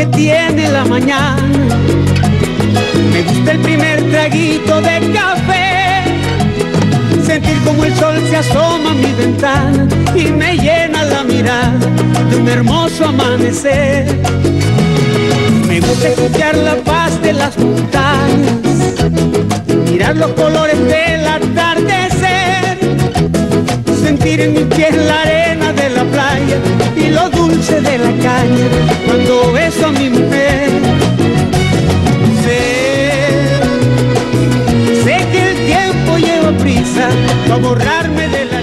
tiene la mañana. Me gusta el primer traguito de café, sentir como el sol se asoma a mi ventana y me llena la mirada de un hermoso amanecer. Me gusta escuchar la paz de las montañas, mirar los colores del atardecer, sentir en mis pies la arena de la playa y lo dulce de la caña cuando beso a mi mujer. Sé que el tiempo lleva prisa para borrarme de la